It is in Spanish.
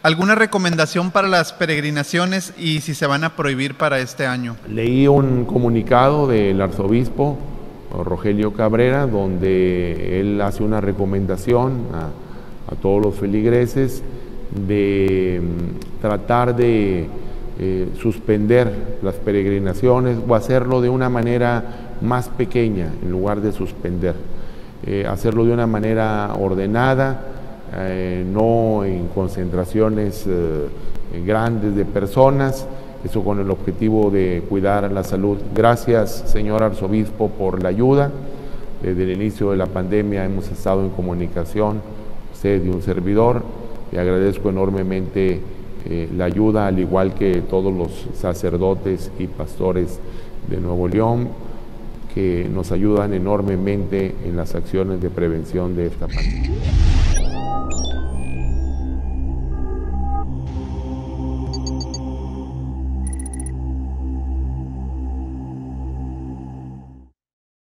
¿Alguna recomendación para las peregrinaciones y si se van a prohibir para este año? Leí un comunicado del arzobispo Rogelio Cabrera, donde él hace una recomendación a todos los feligreses de tratar de suspender las peregrinaciones o hacerlo de una manera más pequeña en lugar de suspender, hacerlo de una manera ordenada, no en concentraciones grandes de personas, eso con el objetivo de cuidar la salud. Gracias, señor arzobispo, por la ayuda. Desde el inicio de la pandemia hemos estado en comunicación, usted y un servidor, y agradezco enormemente la ayuda, al igual que todos los sacerdotes y pastores de Nuevo León, que nos ayudan enormemente en las acciones de prevención de esta pandemia.